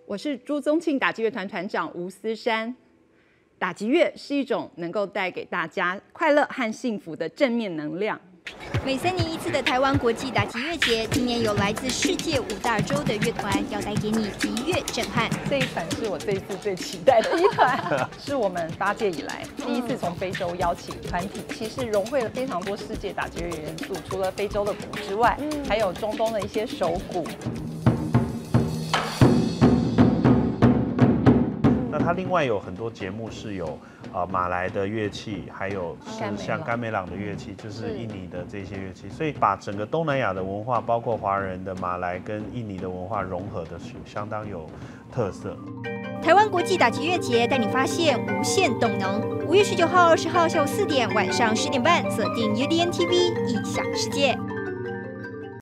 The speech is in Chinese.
我是朱宗庆打击乐团团长吴思珊。打击乐是一种能够带给大家快乐和幸福的正面能量。 每3年一次的台湾国际打击乐节，今年有来自世界5大洲的乐团，要带给你击乐震撼。 这一团是我这一次最期待的一团，是我们8届以来第一次从非洲邀请团体，其实融汇了非常多世界打击乐元素，除了非洲的鼓之外，还有中东的一些手鼓。 那它另外有很多节目是有马来的乐器，还有是像甘美朗的乐器，就是印尼的这些乐器，所以把整个东南亚的文化，包括华人的马来跟印尼的文化融合的相当有特色。 台湾国际打击乐节带你发现无限动能。5月19号、20号下午4点，晚上10点半，锁定UDN TV异想世界。